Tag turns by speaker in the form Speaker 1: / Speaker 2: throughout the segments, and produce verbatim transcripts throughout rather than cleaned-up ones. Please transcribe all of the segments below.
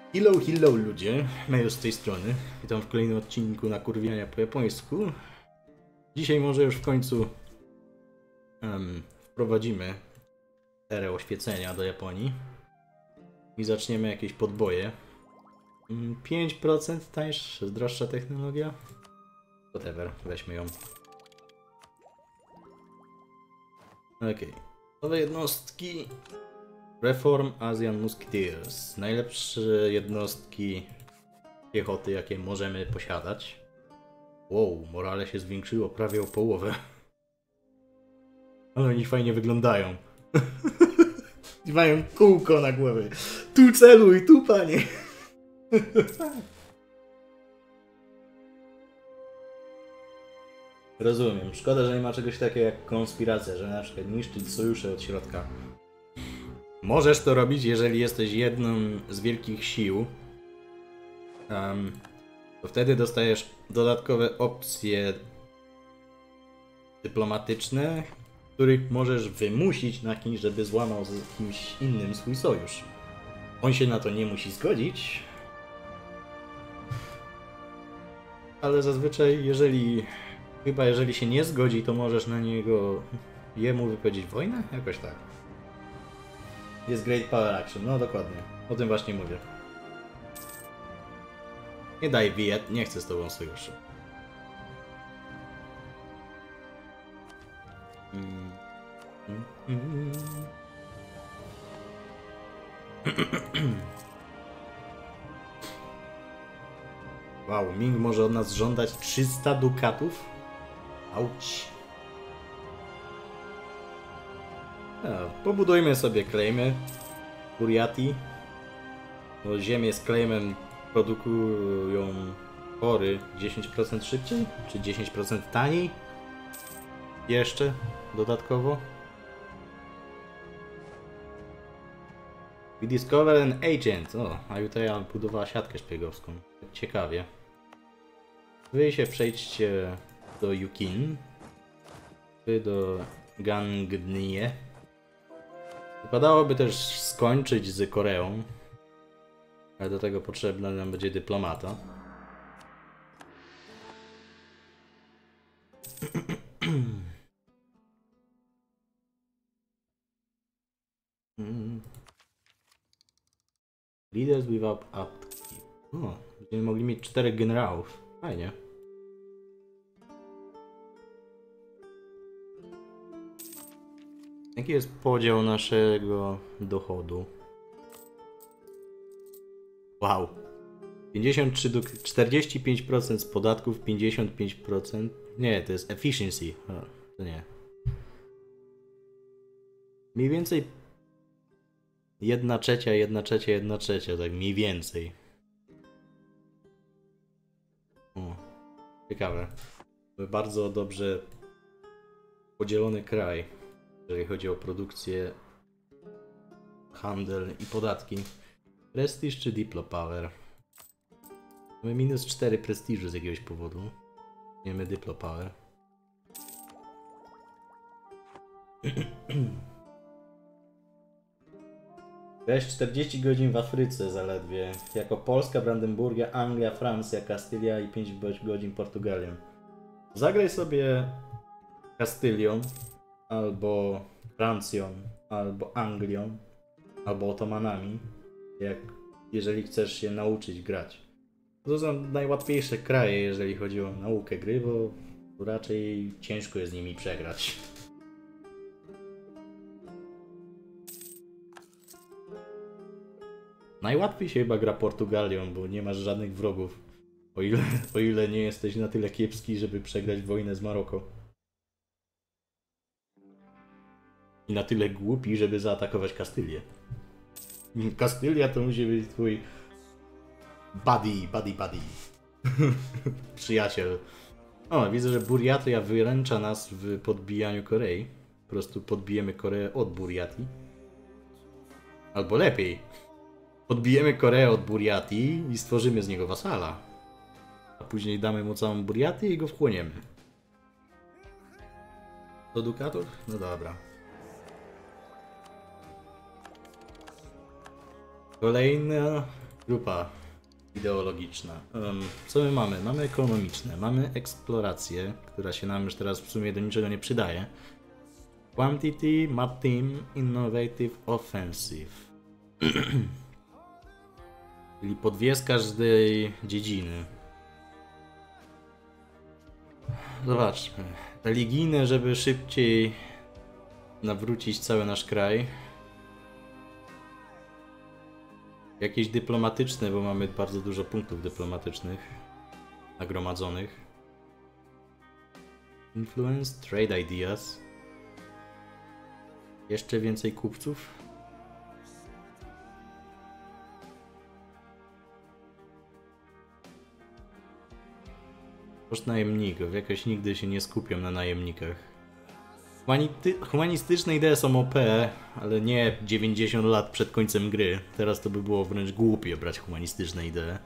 Speaker 1: Hello, hello ludzie, Mejo z tej strony. Witam w kolejnym odcinku nakurwiania po japońsku. Dzisiaj może już w końcu um, wprowadzimy erę oświecenia do Japonii i zaczniemy jakieś podboje. pięć procent tańsza, droższa technologia? Whatever, weźmy ją. Okej, okay. Nowe jednostki. Reform Asian Musketeers. Najlepsze jednostki piechoty, jakie możemy posiadać. Wow, morale się zwiększyło prawie o połowę. Ale oni fajnie wyglądają. I mają kółko na głowie. Tu celuj, tu panie. Rozumiem. Szkoda, że nie ma czegoś takiego jak konspiracja, że na przykład niszczyć sojusze od środka. Możesz to robić, jeżeli jesteś jedną z wielkich sił. Um, to wtedy dostajesz dodatkowe opcje dyplomatyczne, których możesz wymusić na kimś, żeby złamał z kimś innym swój sojusz. On się na to nie musi zgodzić. Ale zazwyczaj, jeżeli... Chyba jeżeli się nie zgodzi, to możesz na niego... Jemu wypowiedzieć wojnę? Jakoś tak. Jest Great Power Action, no dokładnie. O tym właśnie mówię. Nie daj Viet, nie chcę z tobą sojuszu. Mm. Mm. Mm. Wow, Ming może od nas żądać trzysta dukatów? Auć. No, pobudujmy sobie claimy. Buriati. Bo ziemię z claimem produkują pory dziesięć procent szybciej? Czy dziesięć procent taniej? Jeszcze dodatkowo. We discover an agent. O, a Juteja budowała siatkę szpiegowską. Ciekawie. Wy się przejdźcie do Yukin. Wy do Gangnie. Wypadałoby też skończyć z Koreą. Ale do tego potrzebny nam będzie dyplomata. Leaders without upkeep. O, będziemy mogli mieć czterech generałów. Fajnie. Jaki jest podział naszego dochodu? Wow. pięćdziesiąt trzy do czterdzieści pięć procent z podatków, pięćdziesiąt pięć procent. Nie, to jest efficiency. O, to nie. Mniej więcej jedna trzecia, jedna trzecia, jedna trzecia, tak mniej więcej. O, ciekawe. Bardzo dobrze podzielony kraj, jeżeli chodzi o produkcję, handel i podatki. Prestiż czy Diplopower? Mamy minus cztery prestiżu z jakiegoś powodu. Wiemy Diplopower. Weź czterdzieści godzin w Afryce zaledwie. Jako Polska, Brandenburgia, Anglia, Francja, Kastylia i pięć godzin Portugalią. Zagraj sobie Kastylią, albo Francją, albo Anglią, albo Otomanami, jak jeżeli chcesz się nauczyć grać. To są najłatwiejsze kraje, jeżeli chodzi o naukę gry, bo raczej ciężko jest z nimi przegrać. Najłatwiej się chyba gra Portugalią, bo nie masz żadnych wrogów. O ile, o ile nie jesteś na tyle kiepski, żeby przegrać wojnę z Maroko. I na tyle głupi, żeby zaatakować Kastylię. Kastylia to musi być twój buddy, buddy, buddy. Przyjaciel. O, widzę, że Buriatia wyręcza nas w podbijaniu Korei. Po prostu podbijemy Koreę od Buriati. Albo lepiej. Podbijemy Koreę od Buriati i stworzymy z niego wasala. A później damy mu całą Buriatię i go wchłoniemy. Do dukatów? No dobra. Kolejna Grupa ideologiczna. Um, co my mamy? Mamy ekonomiczne, mamy eksplorację, która się nam już teraz w sumie do niczego nie przydaje. Quantity, Map Team, Innovative, Offensive. Czyli po dwie z każdej dziedziny. Zobaczmy. Religijne, żeby szybciej nawrócić cały nasz kraj. Jakieś dyplomatyczne, bo mamy bardzo dużo punktów dyplomatycznych nagromadzonych. Influence, Trade Ideas. Jeszcze więcej kupców. Koszt najemników. Jakoś nigdy się nie skupiam na najemnikach. Humanity humanistyczne idee są O P, ale nie dziewięćdziesiąt lat przed końcem gry. Teraz to by było wręcz głupie brać humanistyczne idee.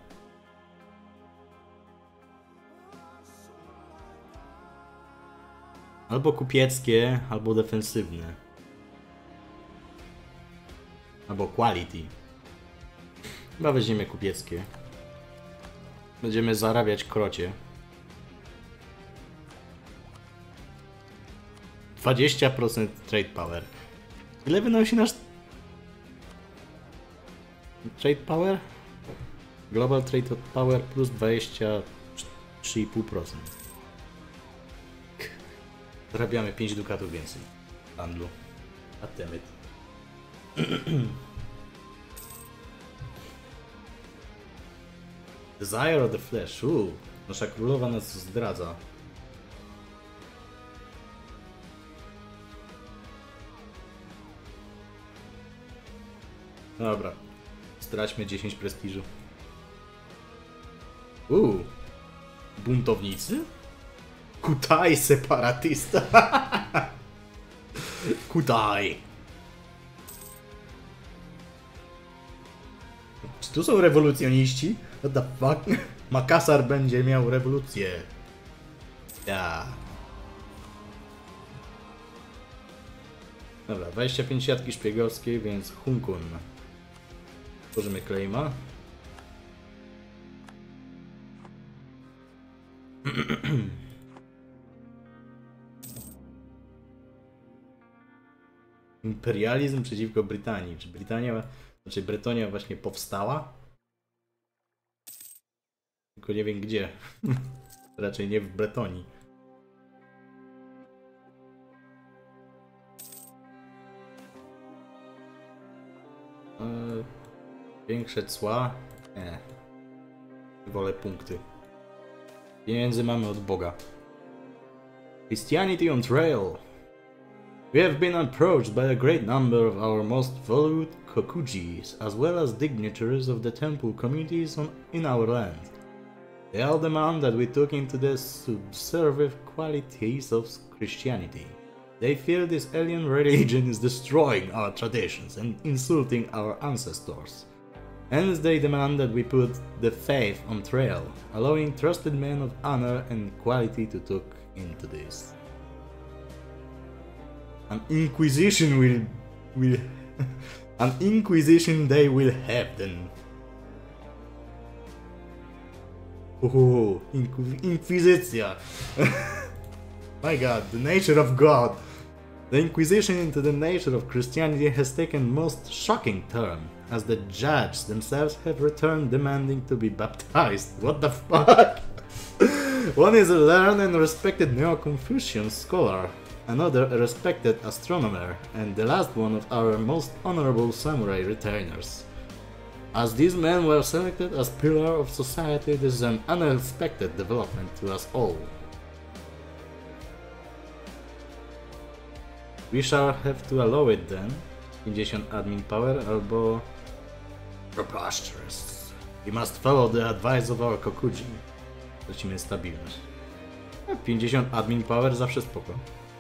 Speaker 1: Albo kupieckie, albo defensywne. Albo quality. Chyba weźmiemy kupieckie. Będziemy zarabiać krocie. dwadzieścia procent trade power. Ile wynosi nasz trade power? Global trade power plus dwadzieścia trzy i pół procent. Zarabiamy pięć dukatów więcej w handlu. A temet. Desire of the Flesh. Uuu, nasza królowa nas zdradza. Dobra, straćmy dziesięć prestiżu. Uuu, buntownicy? Kutaj separatysta. Kutaj. Czy tu są rewolucjoniści? What the fuck? Makassar będzie miał rewolucję. Ja. Dobra, dwadzieścia pięć siatki szpiegowskiej, więc Hunkun. Tworzymy claima. Imperializm przeciwko Brytanii. Czy Brytania, znaczy Bretonia właśnie powstała? Tylko nie wiem gdzie. Raczej nie w Bretonii. Eee, większe cła? Nie. Wolę punkty. Pieniędzy mamy od Boga. Christianity on trail. We have been approached by a great number of our most valued Kokujis, as well as dignitaries of the temple communities on, in our land. They all demand that we took into the subservive qualities of Christianity. They feel this alien religion is destroying our traditions and insulting our ancestors. Hence they demand that we put the faith on trial, allowing trusted men of honor and quality to talk into this. An inquisition will... will... an inquisition they will have then. Oh, Inqu Inquisitia. My god, the nature of God. The Inquisition into the nature of Christianity has taken most shocking turn, as the judges themselves have returned demanding to be baptized. What the fuck? One is a learned and respected Neo-Confucian scholar, another a respected astronomer, and the last one of our most honorable samurai retainers. As these men were selected as pillar of society, this is an unexpected development to us all. We shall have to allow it then. fifty admin power albo... Preposterous. We must follow the advice of our Kokuji. Tracimy stabilność. pięćdziesiąt admin power zawsze spoko.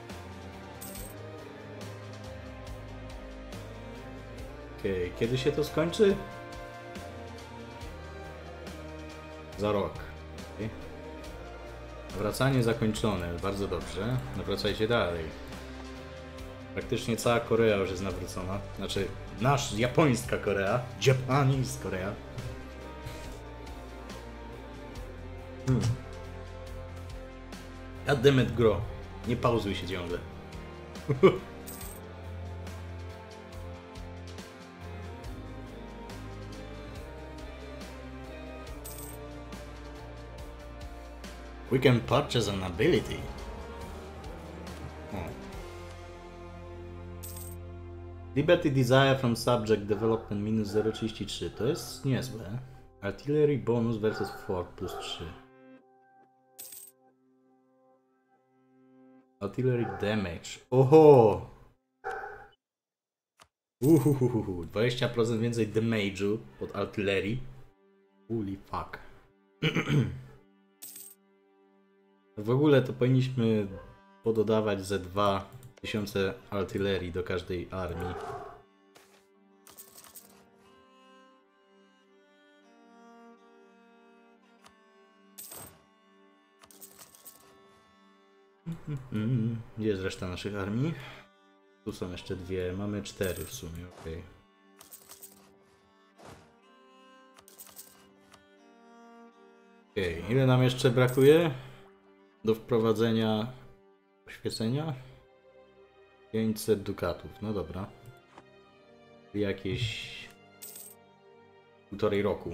Speaker 1: Okej, okay, kiedy się to skończy? Za rok. Okay. Nawracanie zakończone, bardzo dobrze. Nawracajcie dalej. Praktycznie cała Korea już jest nawrócona. Znaczy, nasz, japońska Korea. Japanese Korea. Hmm. Goddammit, gro. Nie pauzuj się ciągle. We can purchase an ability. Oh. Liberty Desire from Subject Development minus zero przecinek trzydzieści trzy. To jest niezłe. Artillery bonus versus Fort plus trzy. Artillery damage. Oho! Uhuhuhu. dwadzieścia procent więcej damage'u pod artylerii. Holy fuck. W ogóle to powinniśmy pododawać ze dwa tysiące artylerii do każdej armii. Gdzie jest reszta naszych armii? Tu są jeszcze dwie, mamy cztery w sumie, okej. Okay. Okej, okay. Ile nam jeszcze brakuje do wprowadzenia oświecenia? pięćset dukatów, no dobra. Jakieś półtorej roku.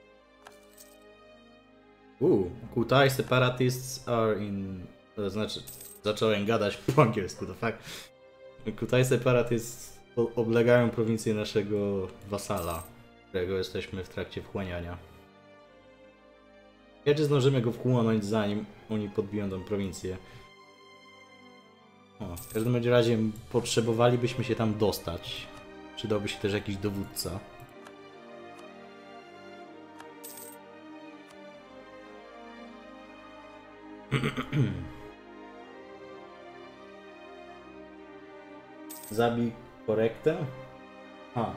Speaker 1: Uuu, Kutai separatists are in... To znaczy, zacząłem gadać po angielsku, to fakt. Kutai separatists oblegają prowincję naszego wasala, którego jesteśmy w trakcie wchłaniania. Kiedy zdążymy go wchłonąć, zanim oni podbiją tą prowincję? O, w każdym razie potrzebowalibyśmy się tam dostać. Przydałby się też jakiś dowódca. Zabij korektę? Ha.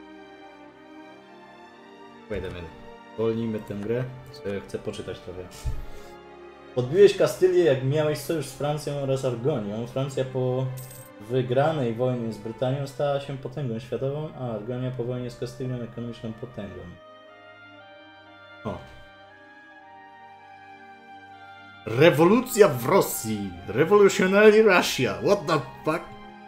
Speaker 1: Wait a minute. Wolnijmy tę grę. Chcę poczytać trochę. Odbiłeś Kastylię, jak miałeś sojusz z Francją oraz Argonią. Francja po wygranej wojnie z Brytanią stała się potęgą światową, a Argonia po wojnie z Kastylią ekonomiczną potęgą. O. Rewolucja w Rosji! Revolutionary Russia! What the fuck?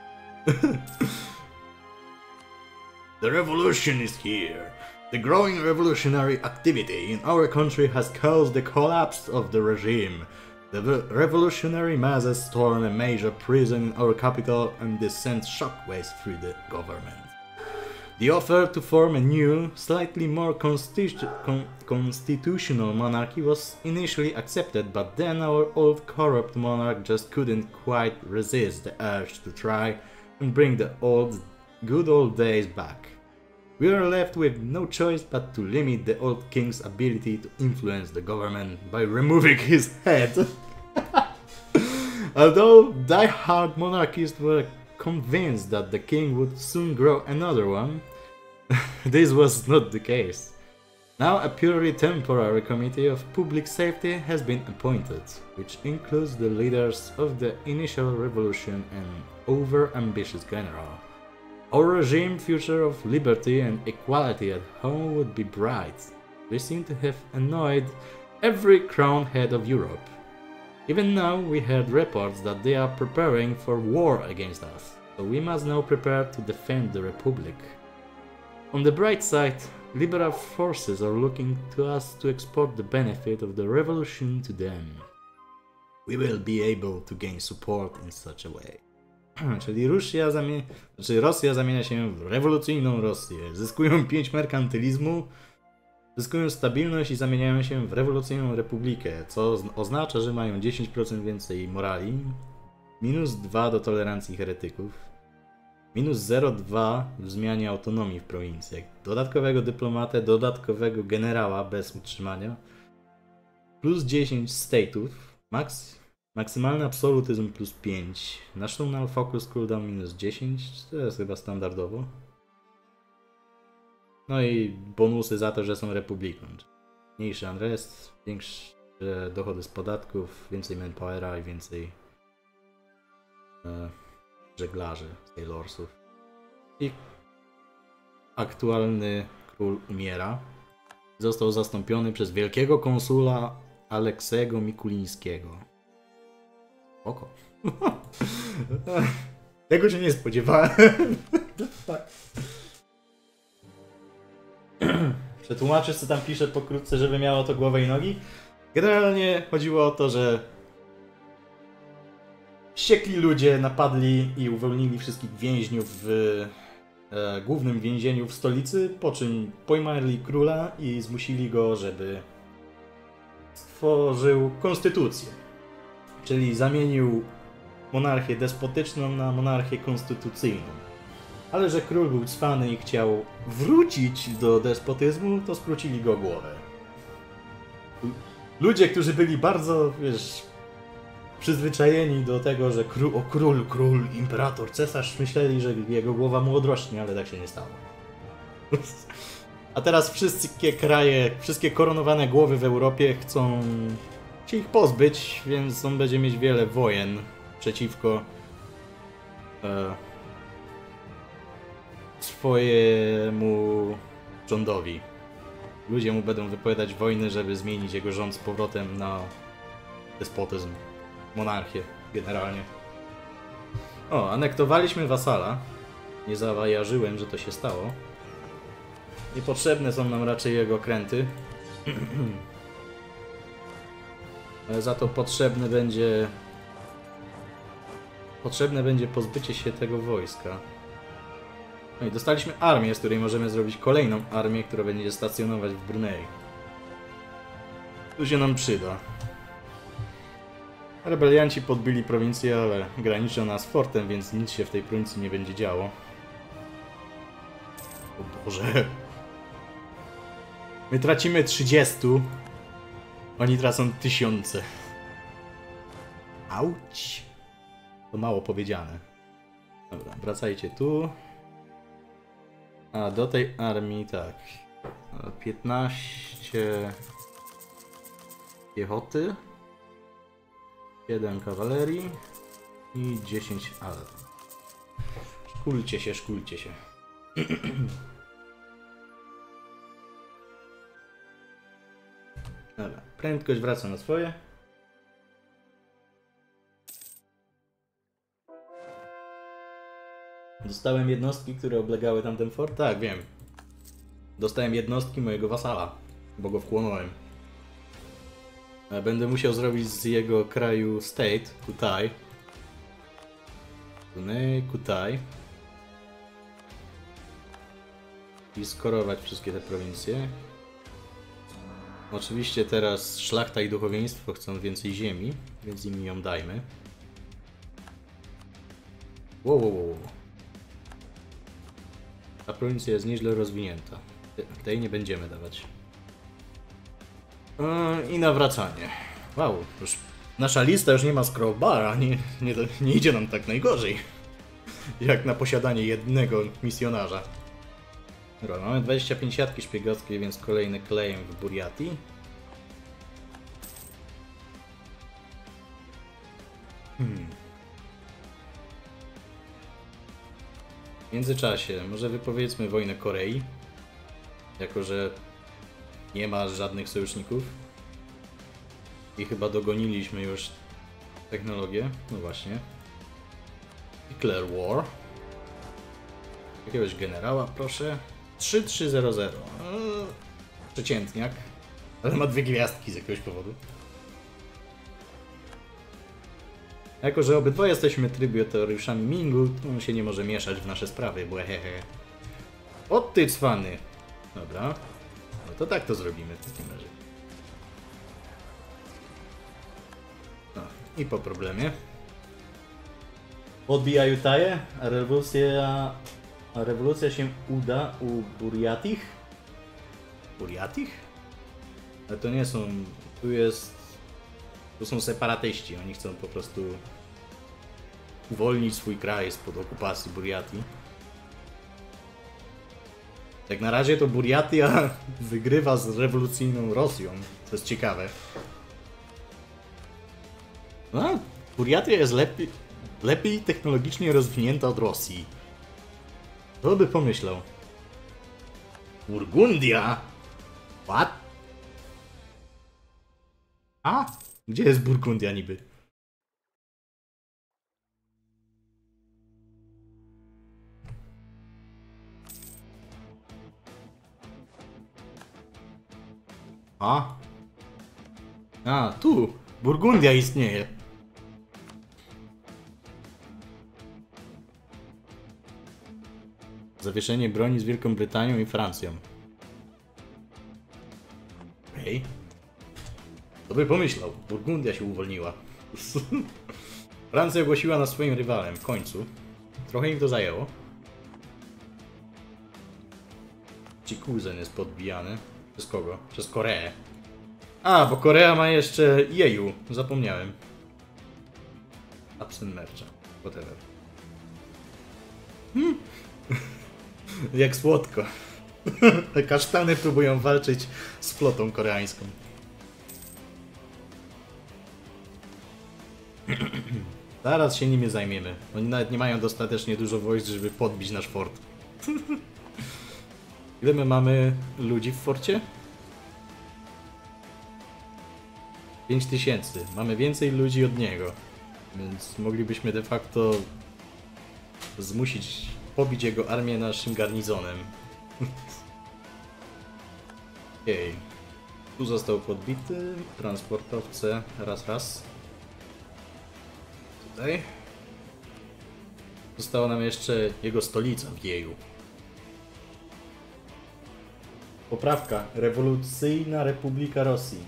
Speaker 1: The revolution is here. The growing revolutionary activity in our country has caused the collapse of the regime. The revolutionary masses storm a major prison in our capital and this sends shockwaves through the government. The offer to form a new, slightly more constitu con constitutional monarchy was initially accepted, but then our old corrupt monarch just couldn't quite resist the urge to try and bring the old, good old days back. We are left with no choice but to limit the old king's ability to influence the government by removing his head. Although die-hard monarchists were convinced that the king would soon grow another one, this was not the case. Now a purely temporary committee of public safety has been appointed, which includes the leaders of the initial revolution and over-ambitious general. Our regime future of liberty and equality at home would be bright. We seem to have annoyed every crowned head of Europe. Even now we heard reports that they are preparing for war against us, so we must now prepare to defend the Republic. On the bright side, liberal forces are looking to us to export the benefit of the revolution to them. We will be able to gain support in such a way. Czyli Rosja, zamie... znaczy Rosja zamienia się w rewolucyjną Rosję. Zyskują pięć merkantylizmu, zyskują stabilność i zamieniają się w rewolucyjną republikę, co oznacza, że mają dziesięć procent więcej morali, minus dwa do tolerancji heretyków, minus zero przecinek dwa w zmianie autonomii w prowincjach, dodatkowego dyplomatę, dodatkowego generała bez utrzymania, plus dziesięć statów, max. Maksymalny absolutyzm plus pięć, National Focus Cooldown minus dziesięć, to jest chyba standardowo. No i bonusy za to, że są republiką. Mniejszy unrest, większe dochody z podatków, więcej manpowera i więcej e, żeglarzy, sailorsów. I aktualny król umiera. Został zastąpiony przez wielkiego konsula Aleksego Mikulińskiego. Oko. Tego się nie spodziewałem. Przetłumaczysz, co tam pisze pokrótce, żeby miało to głowę i nogi? Generalnie chodziło o to, że wściekli ludzie napadli i uwolnili wszystkich więźniów w e, głównym więzieniu w stolicy, po czym pojmali króla i zmusili go, żeby stworzył konstytucję. Czyli zamienił monarchię despotyczną na monarchię konstytucyjną. Ale że król był cwany i chciał wrócić do despotyzmu, to skrócili go głowę. Ludzie, którzy byli bardzo, wiesz, przyzwyczajeni do tego, że król, o król, król, imperator, cesarz, myśleli, że jego głowa mu odrośnie, ale tak się nie stało. A teraz wszystkie kraje, wszystkie koronowane głowy w Europie chcą się ich pozbyć, więc on będzie mieć wiele wojen przeciwko e, swojemu rządowi. Ludzie mu będą wypowiadać wojny, żeby zmienić jego rząd z powrotem na despotyzm, monarchię generalnie. O, anektowaliśmy wasala. Nie zawajarzyłem, że to się stało. Niepotrzebne są nam raczej jego kręty. Ale za to potrzebne będzie... Potrzebne będzie pozbycie się tego wojska. No i dostaliśmy armię, z której możemy zrobić kolejną armię, która będzie stacjonować w Brunei. Tu się nam przyda. Rebelianci podbili prowincję, ale graniczą nas fortem, więc nic się w tej prowincji nie będzie działo. O Boże. My tracimy trzydzieści. Oni tracą tysiące. Auć. To mało powiedziane. Dobra, wracajcie tu. A do tej armii tak. piętnaście piechoty. siedem kawalerii. I dziesięć ale. Szkulcie się, szkulcie się. Dobra, prędkość wraca na swoje. Dostałem jednostki, które oblegały tamten fort? Tak, wiem. Dostałem jednostki mojego wasala, bo go wchłonąłem. Będę musiał zrobić z jego kraju state, Kutaj. Kutaj. I skorować wszystkie te prowincje. Oczywiście teraz szlachta i duchowieństwo chcą więcej ziemi, więc im ją dajmy. Wow, wow, wow. Ta prowincja jest nieźle rozwinięta. Tej nie będziemy dawać. Yy, I nawracanie. Wow, już nasza lista już nie ma scrollbara, nie, nie, nie idzie nam tak najgorzej. Jak na posiadanie jednego misjonarza. Dobra, mamy dwadzieścia pięć siatki szpiegowskiej, więc kolejny claim w Buriatii. Hmm. W międzyczasie może wypowiedzmy wojnę Korei. Jako że nie ma żadnych sojuszników. I chyba dogoniliśmy już technologię. No właśnie. Declare War. Jakiegoś generała, proszę. trzy trzy zero zero. Eee, przeciętniak. Ale ma dwie gwiazdki z jakiegoś powodu. Jako że obydwoje jesteśmy trybutariuszami Mingu, to on się nie może mieszać w nasze sprawy, bo hehe. O ty cwany! Dobra. No to tak to zrobimy w takim razie. No i po problemie. Odbija Jutaje, a rewolucja... A rewolucja się uda u Buriatich? Buriatich? Ale to nie są... Tu jest... Tu są separatyści, oni chcą po prostu uwolnić swój kraj spod okupacji Buriatii. Jak na razie to Buriatia wygrywa z rewolucyjną Rosją, co jest ciekawe. No, Buriatia jest lepiej, lepiej technologicznie rozwinięta od Rosji. Kto by pomyślał? Burgundia? What? A? Gdzie jest Burgundia niby? A? A, tu! Burgundia istnieje. Zawieszenie broni z Wielką Brytanią i Francją. Okej. Okay. Kto by pomyślał? Burgundia się uwolniła. Francja ogłosiła nas swoim rywalem. W końcu. Trochę im to zajęło. Ci kuzyn jest podbijany. Przez kogo? Przez Koreę. A, bo Korea ma jeszcze jeju. Zapomniałem. Absent merchant. Whatever. Hmm. Jak słodko. Te kasztany próbują walczyć z flotą koreańską. Zaraz się nimi zajmiemy. Oni nawet nie mają dostatecznie dużo wojsk, żeby podbić nasz fort. Ile my mamy ludzi w forcie? pięć tysięcy. Mamy więcej ludzi od niego. Więc moglibyśmy de facto zmusić pobić jego armię naszym garnizonem. Okej. Okay. Tu został podbity. Transportowce. Raz, raz. Tutaj. Została nam jeszcze jego stolica w Jeju. Poprawka. Rewolucyjna Republika Rosji.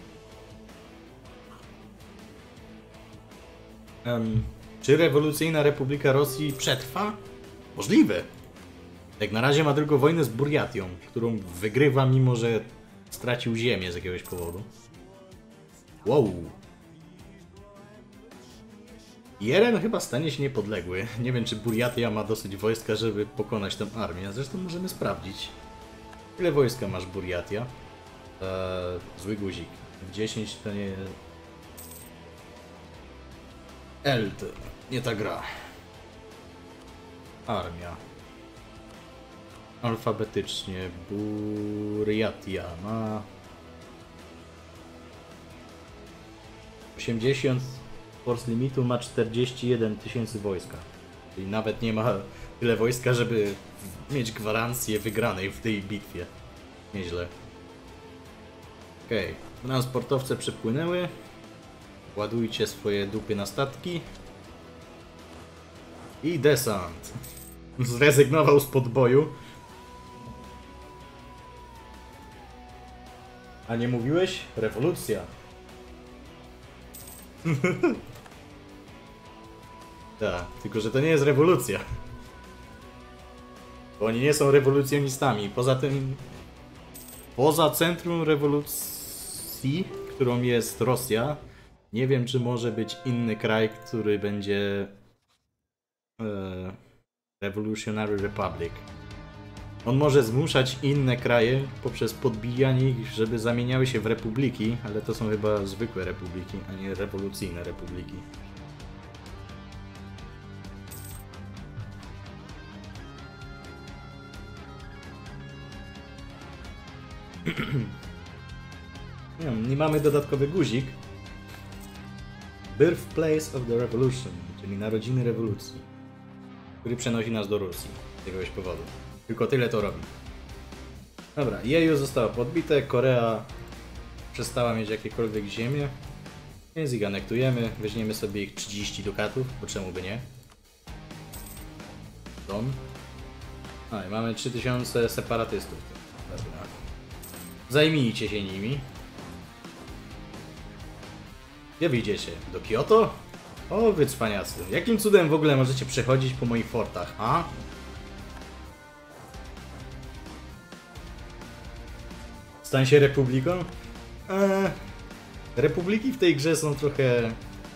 Speaker 1: Um, czy rewolucyjna Republika Rosji przetrwa? Możliwe. Jak na razie ma tylko wojnę z Burjatią, którą wygrywa, mimo że stracił ziemię z jakiegoś powodu. Wow. Jeren chyba stanie się niepodległy. Nie wiem, czy Burjatia ma dosyć wojska, żeby pokonać tę armię. Zresztą możemy sprawdzić. Ile wojska masz, Burjatia? Eee, zły guzik. W dziesięć to nie... Eld. Nie ta gra. Armia. Alfabetycznie. Burjatia ma... osiemdziesiąt. Force limitu ma czterdzieści jeden tysięcy wojska. Czyli nawet nie ma tyle wojska, żeby mieć gwarancję wygranej w tej bitwie. Nieźle. Okej. Okay. Transportowce przypłynęły. Ładujcie swoje dupy na statki. I desant. Zrezygnował z podboju. A nie mówiłeś? Rewolucja. Tak, tylko że to nie jest rewolucja. Bo oni nie są rewolucjonistami. Poza tym... Poza centrum rewolucji, którą jest Rosja, nie wiem, czy może być inny kraj, który będzie... E, Revolutionary Republic. On może zmuszać inne kraje poprzez podbijanie ich, żeby zamieniały się w republiki, ale to są chyba zwykłe republiki, a nie rewolucyjne republiki. Nie, nie mamy dodatkowy guzik. Birthplace of the Revolution, czyli narodziny rewolucji, który przenosi nas do Rosji z jakiegoś powodu. Tylko tyle to robi. Dobra, Jeju zostało podbite, Korea przestała mieć jakiekolwiek ziemię, więc ich anektujemy, weźmiemy sobie ich trzydzieści dukatów, bo czemu by nie? Dom. A i mamy trzy tysiące separatystów. Dobra. Zajmijcie się nimi. Gdzie wyjdziecie? Do Kyoto? O, wy cwaniacy. Jakim cudem w ogóle możecie przechodzić po moich fortach, a? Stań się republiką? Eee, republiki w tej grze są trochę...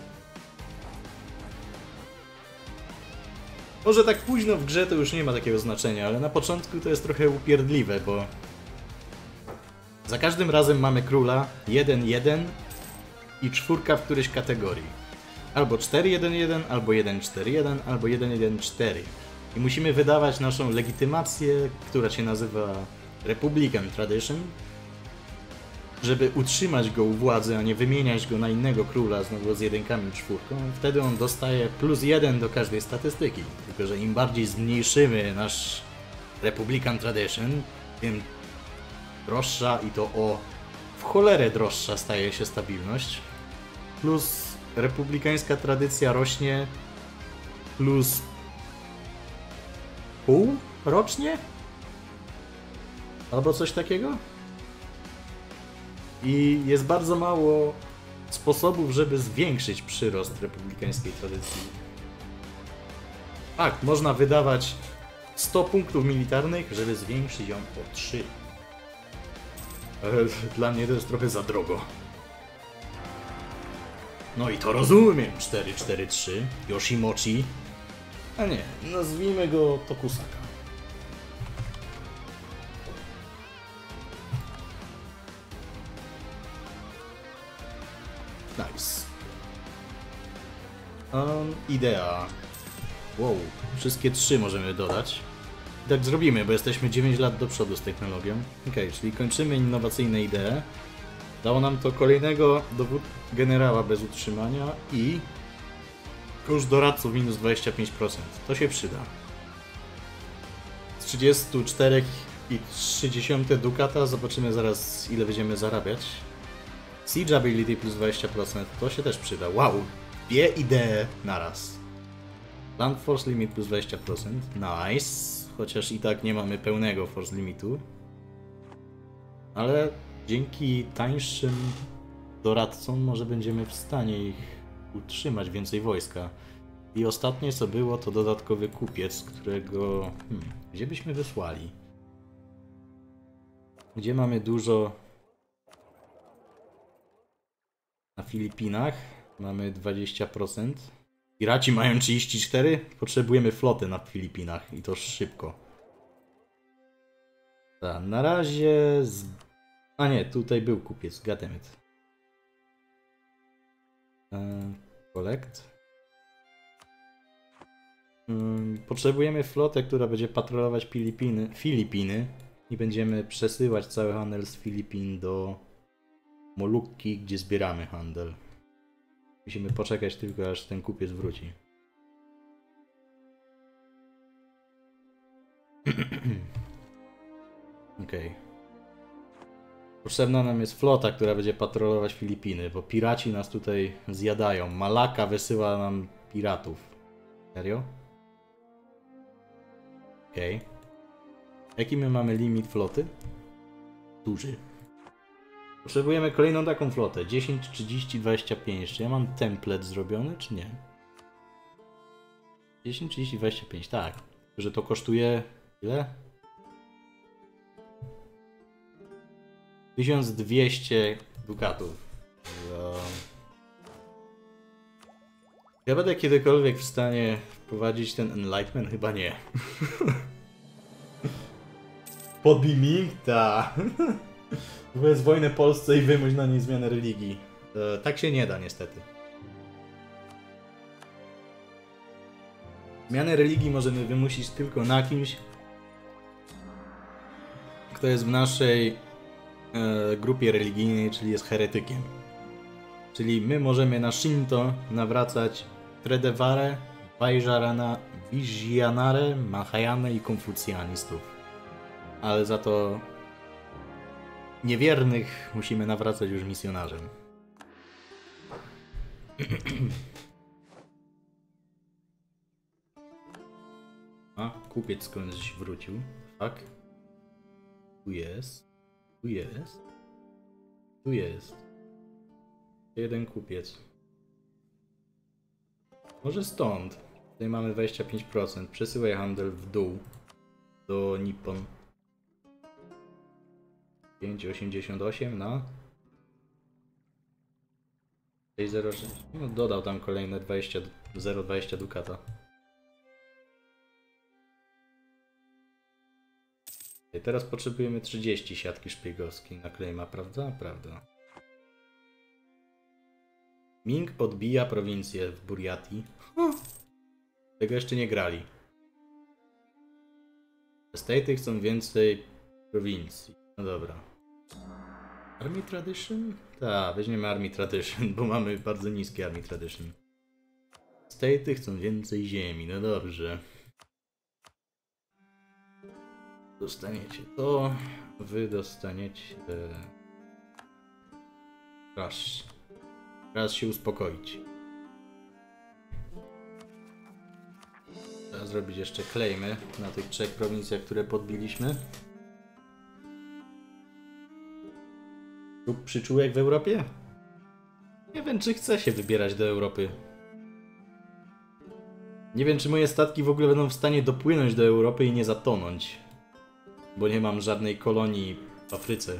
Speaker 1: Może tak późno w grze to już nie ma takiego znaczenia, ale na początku to jest trochę upierdliwe, bo... Za każdym razem mamy króla jeden jeden i czwórka w którejś kategorii. Albo cztery jeden jeden, albo jeden cztery jeden, albo jeden jeden cztery. I musimy wydawać naszą legitymację, która się nazywa Republican Tradition. żeby utrzymać go u władzy, a nie wymieniać go na innego króla znowu z jedynkami i czwórką, wtedy on dostaje plus jeden do każdej statystyki. Tylko że im bardziej zmniejszymy nasz Republican Tradition, tym droższa i to o w cholerę droższa staje się stabilność. Plus republikańska tradycja rośnie plus pół rocznie? Albo coś takiego? I jest bardzo mało sposobów, żeby zwiększyć przyrost republikańskiej tradycji. Tak, można wydawać sto punktów militarnych, żeby zwiększyć ją o trzy. Ale dla mnie to jest trochę za drogo. No i to rozumiem. cztery cztery trzy. Yoshimochi. A nie, nazwijmy go Tokusaka. Nice. Um, idea. Wow, wszystkie trzy możemy dodać. I tak zrobimy, bo jesteśmy dziewięć lat do przodu z technologią. Ok, czyli kończymy innowacyjne idee. Dało nam to kolejnego dowód generała bez utrzymania i koszt doradców minus dwadzieścia pięć procent. To się przyda. Z trzydziestu czterech i trzy dziesiąte dukata zobaczymy zaraz, ile będziemy zarabiać. Siege Ability plus dwadzieścia procent. To się też przyda. Wow! Dwie idee naraz. Land Force Limit plus dwadzieścia procent. Nice. Chociaż i tak nie mamy pełnego Force Limitu. Ale dzięki tańszym doradcom może będziemy w stanie ich utrzymać więcej wojska. I ostatnie co było to dodatkowy kupiec, którego... Hmm, gdzie byśmy wysłali? Gdzie mamy dużo... Na Filipinach mamy dwadzieścia procent. Piraci mają trzydzieści cztery procent. Potrzebujemy floty na Filipinach i to szybko. Tak, na razie... Z... A nie, tutaj był kupiec, goddammit. Eee, collect. Eee, potrzebujemy flotę, która będzie patrolować Filipiny, Filipiny i będziemy przesyłać cały handel z Filipin do Molukki, gdzie zbieramy handel. Musimy poczekać tylko, aż ten kupiec wróci. Okej. Okay. Potrzebna nam jest flota, która będzie patrolować Filipiny, bo piraci nas tutaj zjadają. Malaka wysyła nam piratów. Serio? Okej. Okay. Jaki my mamy limit floty? Duży. Potrzebujemy kolejną taką flotę. dziesięć, trzydzieści, dwadzieścia pięć. Czy ja mam template zrobiony, czy nie? dziesięć, trzydzieści, dwadzieścia pięć, tak. Że to kosztuje... ile? tysiąc dwieście dukatów. No. Ja będę kiedykolwiek w stanie wprowadzić ten Enlightenment? Chyba nie. Podbij Ming? Ta. Powiedz wojnę Polsce i wymyśl na niej zmianę religii. E, tak się nie da niestety. Zmianę religii możemy wymusić tylko na kimś, kto jest w naszej e, grupie religijnej, czyli jest heretykiem. Czyli my możemy na Shinto nawracać Tredeware, Vajrayana, Vijayanaре, Mahajanę i konfucjanistów. Ale za to niewiernych musimy nawracać już misjonarzem. A, kupiec skądś wrócił. Tak. Tu jest. Tu jest. Tu jest. Jeden kupiec. Może stąd. Tutaj mamy dwadzieścia pięć procent. Przesyłaj handel w dół. Do Nippon. pięć osiemdziesiąt osiem na sześć zero sześć. No, dodał tam kolejne dwadzieścia, zero przecinek dwadzieścia dukata. I teraz potrzebujemy trzydzieści siatki szpiegowskiej na klejma, prawda? Prawda. Ming odbija prowincję w Buriatii. Huh. Tego jeszcze nie grali. Estaty chcą więcej prowincji. No dobra. Army Tradition? Tak, weźmiemy Army Tradition, bo mamy bardzo niskie Army Tradition. State'y chcą więcej ziemi, no dobrze. Dostaniecie to, wy dostaniecie... Raz. Raz się uspokoić. Trzeba zrobić jeszcze claimy na tych trzech prowincjach, które podbiliśmy. Lub przyczółek w Europie? Nie wiem, czy chcę się wybierać do Europy. Nie wiem, czy moje statki w ogóle będą w stanie dopłynąć do Europy i nie zatonąć. Bo nie mam żadnej kolonii w Afryce.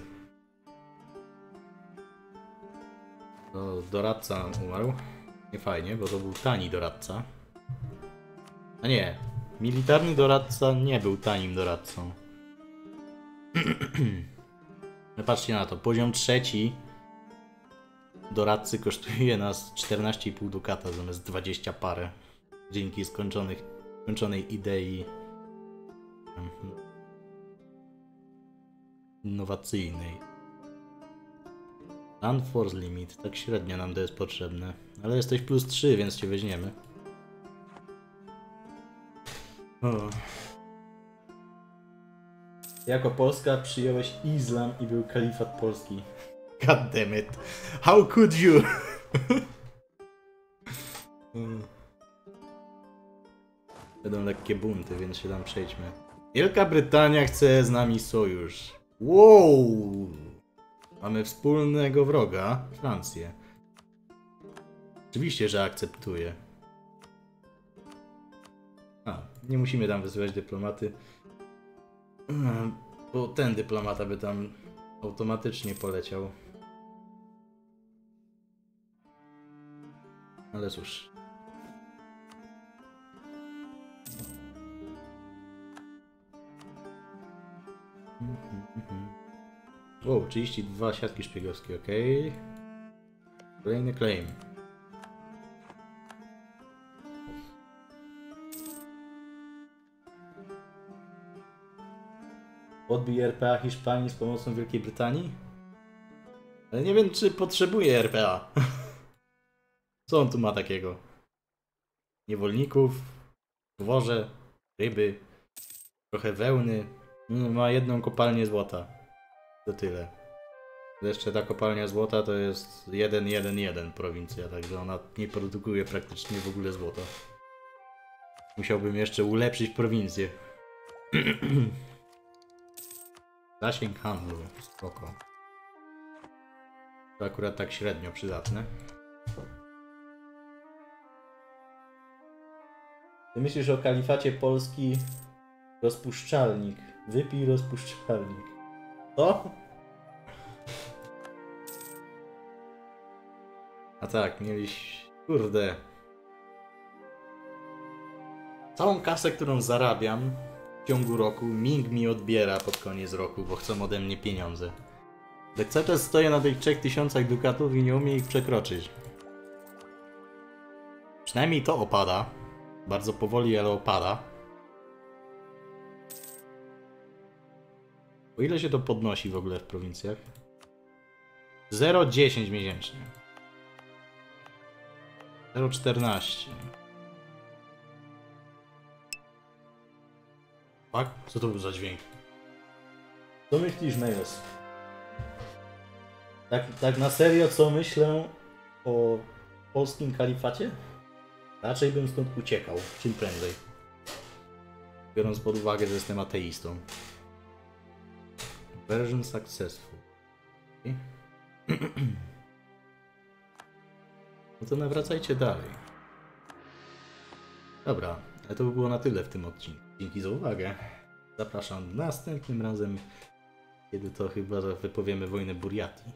Speaker 1: To doradca umarł. Nie fajnie, bo to był tani doradca. A nie, militarny doradca nie był tanim doradcą. No patrzcie na to, poziom trzeci doradcy kosztuje nas czternaście i pół dukata zamiast dwadzieścia parę. Dzięki skończonych, skończonej idei innowacyjnej. Land Force Limit, tak średnio nam to jest potrzebne. Ale jesteś plus trzy, więc cię weźmiemy. O. Jako Polska przyjąłeś islam i był kalifat polski. God damn it. How could you? Będą lekkie bunty, więc się tam przejdźmy. Wielka Brytania chce z nami sojusz. Wow! Mamy wspólnego wroga, Francję. Oczywiście, że akceptuję. A, nie musimy tam wysyłać dyplomaty. Bo ten dyplomata by tam automatycznie poleciał. Ale cóż. O, trzydzieści dwa siatki szpiegowskie, ok. Kolejny claim. Odbij R P A Hiszpanii z pomocą Wielkiej Brytanii? Ale nie wiem, czy potrzebuje R P A. Co on tu ma takiego? Niewolników, dworze, ryby, trochę wełny. No, ma jedną kopalnię złota. To tyle. Jeszcze ta kopalnia złota to jest jeden jeden jeden prowincja, także ona nie produkuje praktycznie w ogóle złota. Musiałbym jeszcze ulepszyć prowincję. Zasięg handlu, spoko. To akurat tak średnio przydatne. Ty myślisz o kalifacie Polski? Rozpuszczalnik. Wypij rozpuszczalnik. Co? A tak, mieliś... Kurde. Całą kasę, którą zarabiam w ciągu roku, Ming mi odbiera pod koniec roku, bo chcą ode mnie pieniądze. Tak cały czas stoję na tych trzech tysiącach dukatów i nie umiem ich przekroczyć. Przynajmniej to opada. Bardzo powoli, ale opada. O ile się to podnosi w ogóle w prowincjach? zero przecinek dziesięć miesięcznie. zero przecinek czternaście. Tak? Co to był za dźwięk? Co myślisz, Mejos? Tak, tak na serio, co myślę o polskim kalifacie? Raczej bym stąd uciekał, czym prędzej. Biorąc pod uwagę, że jestem ateistą. Version successful. Okay. No to nawracajcie dalej. Dobra, ale to by było na tyle w tym odcinku. Dzięki za uwagę. Zapraszam następnym razem, kiedy to chyba wypowiemy wojnę Buriatii.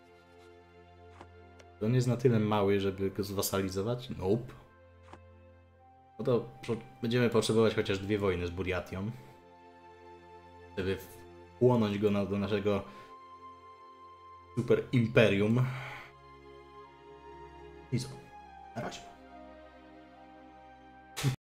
Speaker 1: To on jest na tyle mały, żeby go zwasalizować? Nope. No to będziemy potrzebować chociaż dwie wojny z Buriatią, żeby wchłonąć go na, do naszego super imperium. I co? Na razie.